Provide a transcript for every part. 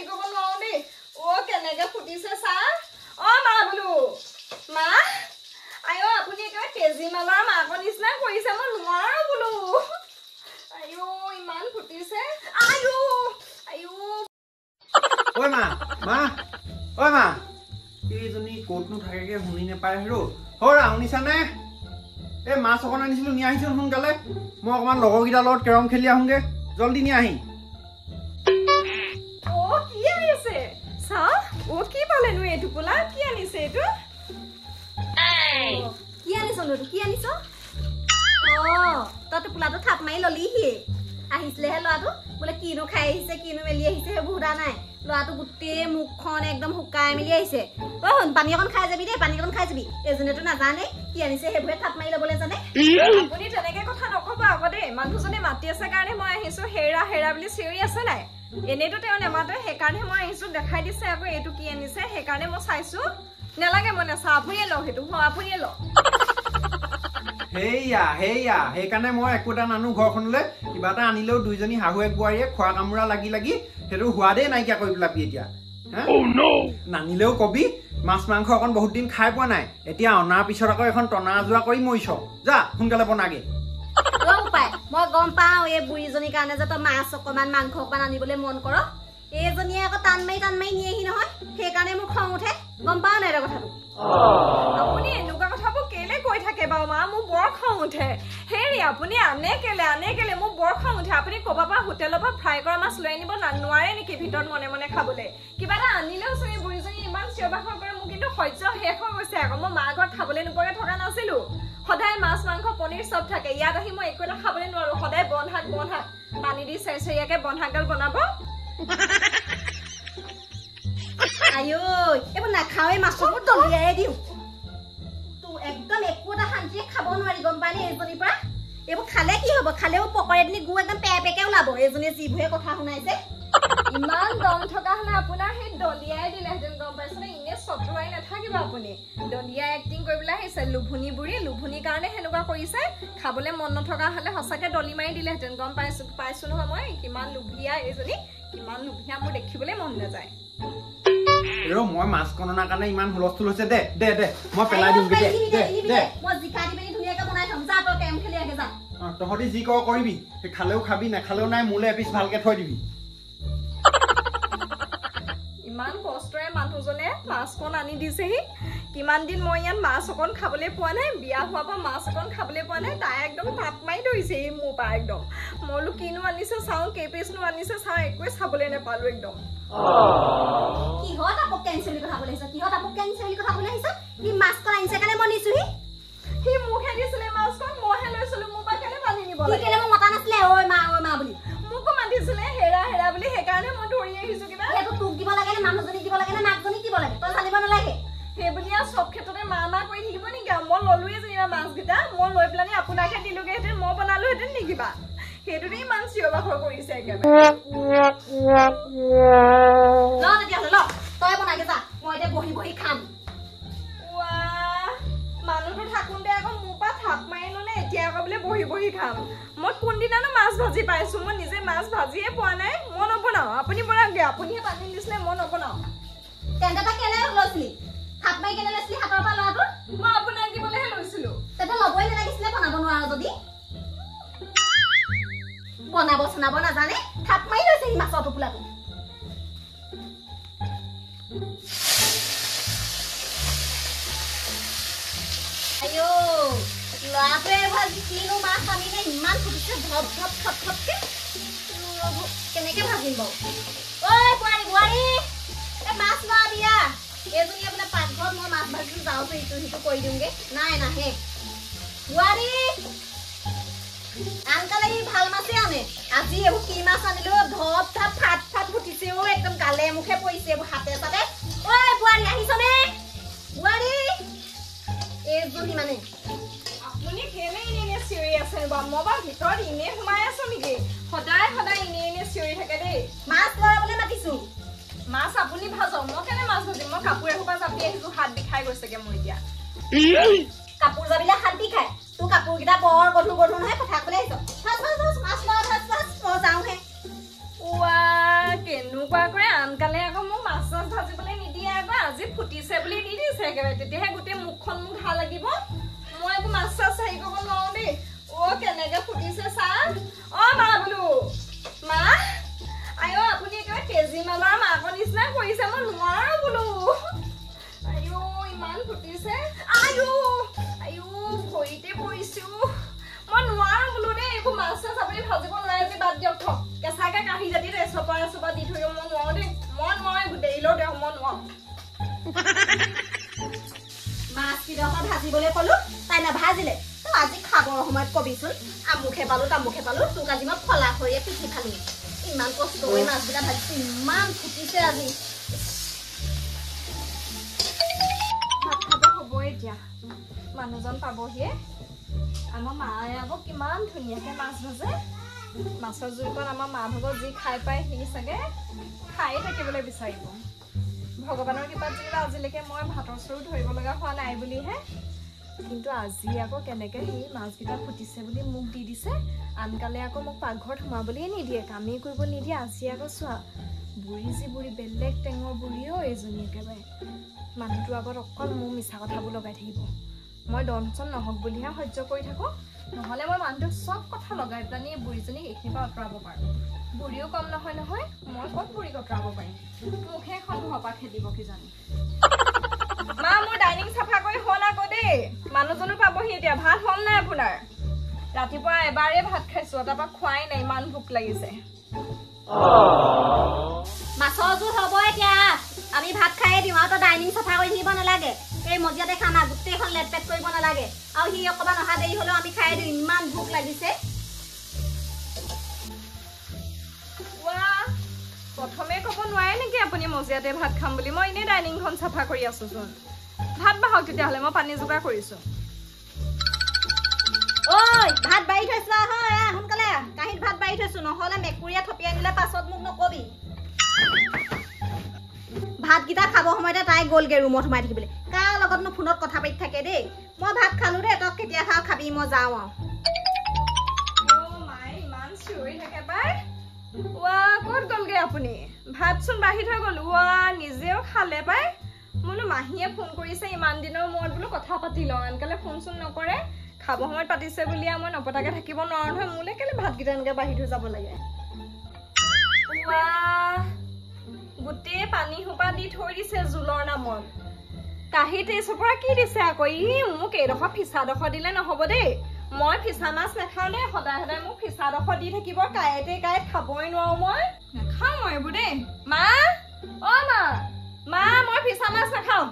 হেৰি কৰিব নোৱাৰো দেই কেনেকে ফুটিছে চা মা বোলো মা আয়ো আপুনি একেবাৰে তেজী মালৰ মাকৰ নিচিনা কৰিছে মই নোৱাৰো বোলো আয়ো ইমান ফুটিছে আয়ো আয়ো ঐ মা মা ঐ মা এইজনী ক'তনো থাকেগে শুনি নাপায় হেৰো হৰা শুনিছানে এই মাছ অকণ আনিছিলো নি আহিছোন সোনকালে মই অকণমান লগৰকেইটাৰ লগত কেৰম খেলি আহোঁগে জলদি নি আহি কি আনিছে চা কি পালেনো এইটো বোলা কি আনিছে এইটো কি আনিছনো কি আনিছ তই টোপোলাটো থাপ মাৰি ললিহি আহিছিলেহে ল'ৰাটো বোলে কিনো খাই আহিছে কিনো মেলি আহিছে সেইবোৰ সোধা নাই ল'ৰাটো গোটেই মুখখন একদম শুকাই মেলি আহিছে শুন পানী অকণ খাই যাবি দেই পানী অকণ খাই যাবি এজনীতো নাজানে কি আনিছে সেইবোৰে থাপ মাৰি ল'বলৈ জানে আপুনি তেনেকে কথা নকব আকৌ দেই মানুহজনে মাতি আছে কাৰণে মই আহিছো হেৰা হেৰা বুলি চিঞৰি আছে নাই এনেইতো তেওঁ নেমাতে সেইকাৰণে মই আহিছো দেখাই দিছে আকৌ এইটো কি আনিছে সেইকাৰণে মই চাইছো নেলাগে মই নেচা আপুনিয়ে লওক সেইটো আপুনিয়ে লওক হেয়া হেয়া সেইকাৰণে মই একো এটা নানো ঘৰখনলৈ কিবা এটা আনিলেও দুইজনী শাহুৱেক বোৱাৰীয়ে খোৱা কামোৰা লাগি লাগি সেইটো সোৱাদেই নাইকিয়া কৰি পেলাবি এতিয়া নানিলেও কবি মাছ মাংস অকণ বহুত দিন খাই পোৱা নাই এতিয়া অনাৰ পিছত আকৌ এখন টনা যোৱা কৰি মৰিছ যা সোনকালে বনাগে মই গম পাওঁ এই বুঢ়ীজনীৰ কাৰণে যে তই মাছ অকমান মাংস অকমান আনিবলৈ মন কৰ এইজনীয়ে আকৌ টান মাৰি নিয়েহি নহয় সেইকাৰণে মোৰ খং উঠে গম পাওঁ নাই এটা কথাটো আপুনি এনেকুৱা কথাবোৰ কেলে কৈ থাকে বাৰু মা মোৰ বৰ খং উঠে হেৰি আপুনি আনে কেলে মোৰ বৰ খং উঠে আপুনি ক'ৰবাৰ পৰা হোটেলৰ পৰা ফ্ৰাই কৰা মাছ লৈ আনিব নোৱাৰে নেকি ভিতৰত মনে মনে খাবলৈ কিবা এটা আনিলেও চোন এই বুঢ়ীজনী ইমান চিঞৰ বাখৰ কৰে মোৰ কিন্তু সহ্য শেষ হৈ গৈছে আকৌ মই মা ঘৰত খাবলৈ নোপোৱাকৈ থকা নাছিলো সদায় মাছ মাংস পনীৰ চব থাকে ইয়াত আহি মই একো এটা খাবলৈ নোৱাৰো সদায় বন শাক পানী দি চেৰচেৰীয়াকে বন শাকডাল বনাব আয়ো এইবোৰ নাখাওৱে মাছবোৰ দলিয়াই দিওঁ তোৰ একদম একো এটা শান্তিৰে খাব নোৱাৰি গম পাই নে এইজনীৰ পৰা এইবোৰ খালে কি হ'ব খালেও পকৰে এদিন গু একদম পেকে ওলাব এইজনীয়ে যিবোৰে কথা শুনাইছে ইমান দম থকা হলে আপোনাৰ সেই দলিয়াই দিলেহেঁতেন গম পাইছেনে ইনে চতুৱাই নাথাকিব আপুনি দলিয়াই এক্টিং কৰিবলৈ আহিছে লুভুনি বুঢ়ী লুভুনিৰ কাৰণে সেনেকুৱা কৰিছে খাবলৈ মন নথকা হলে সঁচাকে দলি মাৰি দিলেহেঁতেন গম পাইছো নহয় মই কিমান লুভিয়া এইজনী কিমান লুভিয়া মোৰ দেখিবলৈ মন নাযায় মই মাছ কণনাৰ কাৰণে ইমান হুলস্থুল হৈছে দে দে দে মই পেলাই দিম তহঁতি যি কৰ কৰিবি খালেও খাবি নাখালেও নাই মোলে এপিচ ভালকে থৈ দিবি ইমান কষ্টৰে মানুহজনে মাছকণ আনি দিছেহি কিমান দিন মই ইয়াত মাছ অকণ খাবলৈ পোৱা নাই বিয়া হোৱাৰ পৰা মাছ অকণ খাবলৈ পোৱা নাই তাই একদম তাপ মাৰি ধৰিছে মোৰ পৰা একদম মই বোলো কিনো আনিছে চাওঁ কেইপিচনো আনিছে চাওঁ একোৱে চাবলৈ নাপালো একদম কিহত আপক কেঞ্চেল কথা কৈ আহিছ কিহত আপক কেঞ্চেল কথা কৈ আহিছ কি মাছকণ আনিছে কাৰণে মই নিছোহি সি মুখে দিছিলে মাছকণ মইহে লৈছিলো মোৰ পৰা কেলে পানী নিব লাগে কেলে মোক মতা নাছিলে ঐ মা বুলি মোকো মাতিছিলে হেৰা বুলি সেইকাৰণে মই ধৰি আহিছো কিবা সেইটো তোক দিব লাগে নে মানুহজনীক দিব লাগে নে নাকজনীক দিব লাগে তই জানিব নালাগে সেইবুলি আৰু চব ক্ষেত্ৰতে মা কৰি থাকিব নেকি মই ললোৱে যেনিবা মাছকেইটা মই লৈ পেলানি আপোনাকহে দিলোগেহেঁতেন মই বনালোহেঁতেন নেকি কিবা সেইটোতে ইমান চিঞৰ বাখৰ কৰিছে একেবাৰে তই বনাগে যা মই এতিয়া বহি খাম মানুহটো থাকোঁতে আকৌ মোৰ পৰা থাপ মাৰি ললে এতিয়া আকৌ বোলে বহি খাম মই কোনদিনানো মাছ ভাজি পাইছো মই নিজে মাছ ভাজিয়ে পোৱা নাই মই নবনাও আপুনি বনাওঁগে আপুনিহে পানী দিছিলে মই নবনাও তেন্তে তই কেলে লৈছিলি থাপ মাৰি কেলে লৈছিলি হাতৰ পৰা ল'ৰাটোৰ মই আপোনাক দিবলৈহে লৈছিলো তেন্তে ল'বই নালাগিছিলে বনাব নোৱাৰো যদি বনাব চনাব নাজানে থাপ মাৰি লৈছে সি মাছৰ টোপোলাটো আয়ো ল'ৰাটোৱে ভাজি কিনো মাছ আনিলে ইমান ফুটিছে ধপ থপকে কেনেকে ভাজিম বাৰু ঐ বোৱাৰী এই মাছ লোৱা দিয়া এইজনী আপোনাৰ পাকঘৰত মই মাছ ভাজি যাওঁতো ইটো সিটো কৰি দিওঁগে নাই নাহে বোৱাৰী আনকালে ই ভাল মাছে আনে আজি এইবোৰ কি মাছ আনিলো ধপ থাপ ফাট ফুটিছেও একদম গালে মুখে পৰিছে এইবোৰ হাতে চাতে ঐ বোৱাৰী আহিছনে বোৱাৰী এইজনী মানে আপুনি কেলে এনে চিঞৰি আছে বা মই বা ভিতৰত ইনে সোমাই আছো নেকি সদায় ইনে চিঞৰি থাকে দেই মাছ লৰাবলৈ মাতিছো মাছ আপুনি ভাজক মই কেনে মাছ ভাজিম মই কাপোৰ এসোপা জাপি আহিছো হাত বিষাই গৈছেগে মোৰ এতিয়া কাপোৰ জাপিলে হাত বিষাই তোৰ কাপোৰকেইটা বৰ গধুৰ নহয় কথা ক'লে আহিছ মাছ লৰা যাওঁহে কেনেকুৱা কৰে আন আনকালে আকৌ মোক মাছ চাছ ভাজিবলৈ নিদিয়ে আকৌ আজি ফুটিছে বুলি দি দিছে একেবাৰে তেতিয়াহে গোটেই মুখখন মোক ভাল লাগিব মই একো মাছ চাছ হেৰি কৰিব নোৱাৰো দেই কেনেকে ফুটিছে চাহ মা বোলো মা আইও আপুনি একেবাৰে তেজি মালৰ মাকৰ নিচিনা কৰিছে মই নোৱাৰো বোলো আইও ইমান ফুটিছে আইও ভৰিতে পৰিছো মই নোৱাৰো বোলো দেই এইবোৰ মাছ চাছ আপুনি ভাজিব নোৱাৰে যে বাদ দিয়ক থক কেঁচাকে কাঢ়ি জাতি চপা দি থৈ মই নোৱাৰো দেই মই নোৱাৰো দেৰিলেও দেও মই নোৱাৰো মাছ কিডোখৰ ভাজিবলৈ ক'লো তাই নাভাজিলে তই আজি খাবৰ সময়ত কবিচোন আমুখে পালো তামুখে পালো তোক আজি মই ফলা খৰিয়ে পিঠি খালি ইমান কষ্ট কৰি মাছকেইটা ভাজিছো ইমান ফুটিছে আজি ভাত খাব হ'বই এতিয়া মানুহজন পাবহিয়ে আমাৰ মায়ে আকৌ কিমান ধুনীয়াকে মাছ ভাজে মাছৰ জোলকণ আমাৰ মা ভাগত যি খাই পায় সি চাগে খায়ে থাকিবলৈ বিচাৰিব ভগৱানৰ কৃপাত যেনিবা আজিলৈকে মই ভাতৰ চৰু ধৰিব লগা হোৱা নাই বুলিহে কিন্তু আজি আকৌ কেনেকে সেই মাছকেইটা ফুটিছে বুলি মোক দি দিছে আনকালে আকৌ মোক পাকঘৰত সোমাবলৈ নিদিয়ে কামেই কৰিব নিদিয়ে আজি আকৌ চোৱা বুঢ়ী যি বুঢ়ী বেলেগ টেঙৰ বুঢ়ীও এইজনী একেবাৰে মানুহটোৰ আগত অকল মোৰ মিছা কথাবোৰ লগাই থাকিব মই দমচন নহওক বুলিহে সহ্য কৰি থাকোঁ নহ'লে মই মানুহটোক চব কথা লগাই পেলানি বুঢ়ীজনীক এইখিনিৰ পৰা আঁতৰাব পাৰোঁ বুঢ়ীও কম নহয় মই ক'ত বুঢ়ীক আঁতৰাব পাৰিম মুখে এখন ঘৰৰ পৰা খেদিব কিজানি মা মোৰ ডাইনিং চাফা কৰি হ'ল আকৌ দেই মানুহজনো পাবহি এতিয়া ভাত হ'ল নাই আপোনাৰ ৰাতিপুৱা এবাৰেই ভাত খাইছো তাৰপৰা খোৱাই নাই ইমান ভোক লাগিছে মাছৰ জোল হ'ব এতিয়া আমি ভাত খায়ে দিওঁ আৰু তই ডাইনিং চাফা কৰি থাকিব নালাগে এই মজিয়াতে খানা গোটেইখন লেট পেট কৰিব নালাগে আৰু সি অকণমান অহা দেৰি হ'লেও আমি খায়ে দিওঁ ইমান ভোক লাগিছে প্ৰথমে ক'ব নোৱাৰে নেকি আপুনি মজিয়াতে ভাত খাম বুলি মই এনেই ডাইনিংখন চাফা কৰি আছোচোন ভাত বাহক তেতিয়াহ'লে মই পানী যোগাৰ কৰিছোঁ ঐ ভাত বাঢ়ি থৈছো সোনকালে কাঁহীত ভাত বাঢ়ি থৈছো নহ'লে মেকুৰীয়ে থপিয়াই দিলে পাছত মোক নকবি ভাতকেইটা খাব সময়তে তাই গ'লগে ৰুমত সোমাই থাকিবলৈ কাৰ লগতনো ফোনত কথা পাতি থাকে দেই মই ভাত খালো দেই তই কেতিয়া খাওঁ খাবি মই যাওঁ মায়ে ইমান চিঞৰি থাকে পাই ক'ত গ'লগে আপুনি ভাতচোন বাঢ়ি থৈ গ'ল নিজেও খালে পাই বোলো মাহীয়ে ফোন কৰিছে ইমান দিনৰ মূৰত বোলো কথা পাতি লওঁ আনকালে ফোন চোন নকৰে খাব সময়ত পাতিছে বুলি মই নপতাকে থাকিব নোৱাৰো নহয় মোলে কেলে ভাতকেইটা এনেকে বাঢ়ি থৈ যাব লাগে গোটেই পানী সোপা দি থৈ দিছে জোলৰ নামত কাঁহীত এই চপৰা কি দিছে আকৌ মোক এইডোখৰ ফিচাডোখৰ দিলে নহ'ব দেই মই ফিচা মাছ নাখাওঁ দেই সদায় সদায় মোক ফিচাডোখৰ দি থাকিব কাঁইতে কাঁইত খাবই নোৱাৰো মই নাখাওঁ মই এইবোৰ দেই মা মা মই ফিচা মাছ নাখাওঁ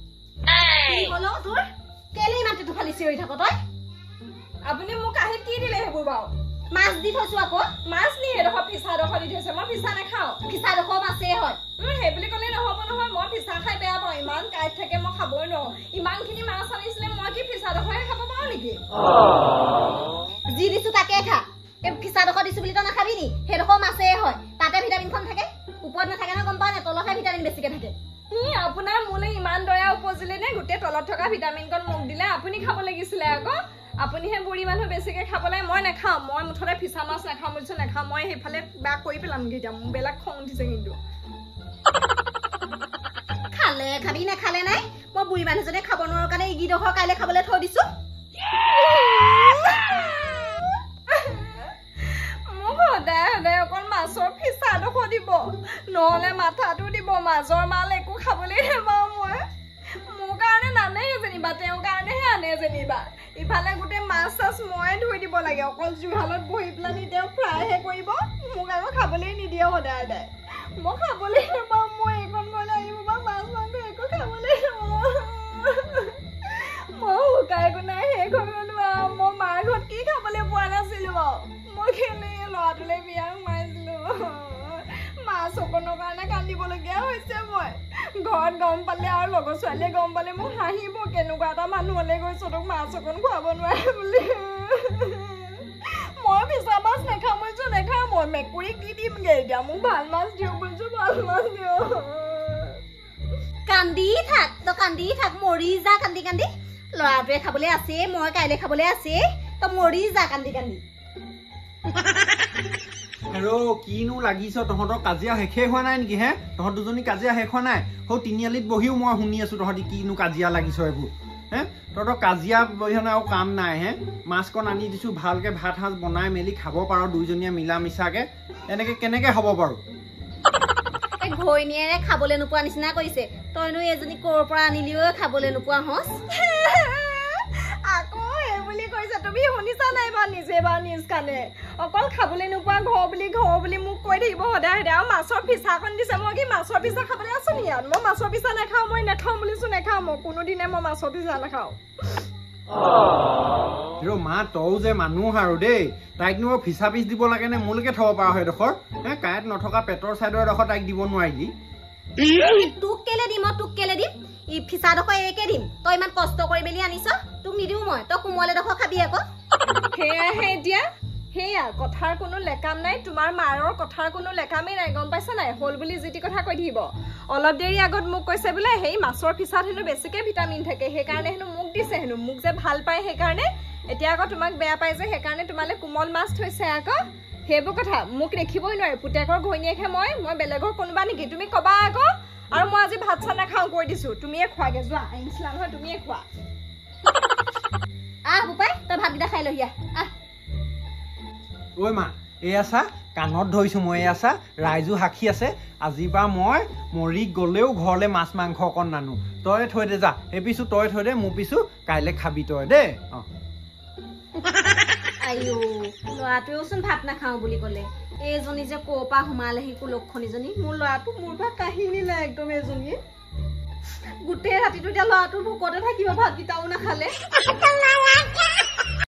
তোৰ কেলে ইমান ফালি চিঞৰি থাক তই আপুনি মোক কাঁহীত কি দিলে সেইবোৰ বাৰু মাছ দি থৈছো আকৌ মাছ নি এডোখৰ ফিচাডোখৰ দি থৈছে মই ফিচা নাখাওঁ ফিচাডোখৰ মাছেই হয় সেই বুলি ক'লে নহ'ব নহয় মই ফিচা খাই বেয়া পাওঁ ইমান কাঁইট থাকে মই খাবই নোৱাৰো ইমানখিনি মাছ আনিছিলে মই কি ফিচাডোখৰে খাব পাৰো নেকি যি দিছো তাকে খা এই ফিচাডোখৰ দিছো বুলি তই নাখাবি নি সেইডোখৰ মাছেই হয় তাতে ভিটামিনখন থাকে ওপৰত নাথাকে নহয় গম পাৱ নে তলতহে ভিটামিন বেছিকে থাকে আপোনাৰ মোলে ইমান দয়া উপজিলে নে গোটেই তলত থকা ভিটামিনকণ মোক দিলে আপুনি খাব লাগিছিলে আকৌ আপুনিহে বুঢ়ী মানুহ বেছিকে খাব লাগে মই নাখাওঁ মই মুঠতে ফিচা মাছ নাখাওঁ বুলিছো নাখাওঁ মই সেইফালে বেয়া কৰি পেলামগৈ এতিয়া মোক বেলেগ খং উঠিছে কিন্তু খালে খাবি নাখালে নাই মই বুঢ়ী মানুহজনে খাব নোৱাৰো কাৰণে ইগিডোখৰ কাইলৈ খাবলৈ থৈ দিছো মোক সদায় সদায় অকল মাছৰ ফিচাডোখৰ দিব নহ'লে মাথাটো দিব মাছৰ মাল একো খাবলৈ নাপাওঁ মই মোৰ কাৰণে নানে যেনিবা তেওঁৰ কাৰণেহে আনে যেনিবা ইফালে গোটেই মাছ চাছ ময়ে ধুই দিব লাগে অকল জুহালত বহি পেলানি তেওঁ ফ্ৰাইহে কৰিব মোক আকৌ খাবলৈ নিদিয়ে সদায় সদায় মই খাবলৈ নাপাওঁ মই এইখন ঘৰলৈ আহিব বা মাছ মাংস একো খাবলৈ নাপাওঁ মই শুকাই নাই সেই ঘৰত মই মাৰ ঘৰত কি খাবলৈ পোৱা নাছিলো বাৰু মই কেলে ল'ৰাটোলৈ বিয়া সোমাইছিলো মাছ অকণৰ কাৰণে কান্দিবলগীয়া হৈছে মই ঘৰত গম পালে আৰু লগৰ ছোৱালীয়ে গম পালে মোক হাঁহিব কেনেকুৱা এটা মানুহলৈ গৈছ তোক মাছ অকণ খুৱাব নোৱাৰে বুলি মই ফিচা মাছ নাখাওঁ বুলিছো নাখাওঁ মই মেকুৰীক দি দিমগে এতিয়া মোক ভাল মাছ দিয়ক বুলিছো ভাল মাছ দিয়ক কান্দি থাক তই কান্দি থাক মৰি যা কান্দি কান্দি ল'ৰাটোৱে খাবলৈ আছে মই কাইলৈ খাবলৈ আছে তই মৰি যা কান্দি কান্দি হেৰো কিনো লাগিছ তহঁতৰ কাজিয়া শেষেই হোৱা নাই নেকি হে তহঁত দুজনী কাজিয়া শেষ হোৱা নাই সৌ তিনিআলিত বহিও মই শুনি আছো তহঁতি কিনো কাজিয়া লাগিছ এইবোৰ হে তহঁতৰ কাজিয়া বহিনে আৰু কাম নাই হে মাছকণ আনি দিছো ভালকে ভাত সাজ বনাই মেলি খাব পাৰ দুইজনীয়ে মিলা মিছাকে এনেকে কেনেকে হ'ব বাৰু ঘৈণীয়েৰে খাবলৈ নোপোৱা নিচিনা কৰিছে তইনো এজনী ক'ৰ পৰা আনিলিও খাবলৈ নোপোৱা হস আকৌ বুলি কৈছা তুমি শুনিছা নাই বা নিজে বা নিজ কানে অকল খাবলৈ নোপোৱা ঘৰ বুলি মোক কৈ থাকিব সদায় সদায় আৰু মাছৰ পিছাখন দিছে মই কি মাছৰ পিছা খাবলৈ আছো নি ইয়াত মই মাছৰ পিছা নাখাওঁ মই নাখাওঁ বুলিছো নাখাওঁ মই কোনোদিনে মই মাছৰ পিছা নাখাওঁ মা তও যে মানুহ আৰু দেই তাইকনো ফিচা পিচ দিব লাগে নে মোলৈকে থব পাৰ হয় এডোখৰ কাঁইট নথকা পেটৰ চাইডৰ এডোখৰ তাইক দিব নোৱাৰিলি তোক কেলে দিম ই ফিচাডোখৰ একে দিম তই ইমান কষ্ট কৰি মেলি আনিছ তোক নিদিওঁ মই তই কোমল এডোখৰ খাবি আকৌ সেয়াহে এতিয়া সেয়া কথাৰ কোনো লেকাম নাই তোমাৰ মাৰৰ কথাৰ কোনো লেকামেই নাই গম পাইছা নাই হ'ল বুলি যি টি কথা কৈ থাকিব অলপ দেৰি আগত মোক কৈছে বোলে সেই মাছৰ পিছাত হেনো বেছিকে ভিটামিন থাকে সেইকাৰণে হেনো মোক দিছে হেনো মোক যে ভাল পায় সেইকাৰণে এতিয়া আকৌ তোমাক বেয়া পাই যে সেইকাৰণে তোমালে কোমল মাছ থৈছে আকৌ সেইবোৰ কথা মোক দেখিবই নোৱাৰে পুতেকৰ ঘৈণীয়েকহে মই বেলেগৰ কোনোবা নেকি তুমি কবা আকৌ আৰু মই আজি ভাত চাহ নাখাওঁ কৈ দিছো তুমিয়ে খোৱাগে যোৱা আহিছিলা নহয় তুমিয়ে খোৱা বোপাই তই ভাতকেইটা খাই লহি আহ ঐ মা এয়া চা কাণত ধৰিছো মই এয়া চা ৰাইজো সাক্ষী আছে আজিৰ পৰা মই মৰি গলেও ঘৰলে মাছ মাংস অকণ নানো তই থৈ দে যা এই পিছো তই থৈ দে মোৰ পিছো কাইলে খাবি তই দেই আইও ল'ৰাটোৱেওচোন ভাত নাখাওঁ বুলি ক'লে এইজনী যে ক'ৰ পৰা সোমালেহি কুলক্ষণীজনী মোৰ ল'ৰাটো মোৰ পৰা কাহিনী নাই একদম এজনীয়ে গোটেই ৰাতিটো এতিয়া ল'ৰাটোৰ ভোকতে থাকিব ভাতকেইটাও নাখালে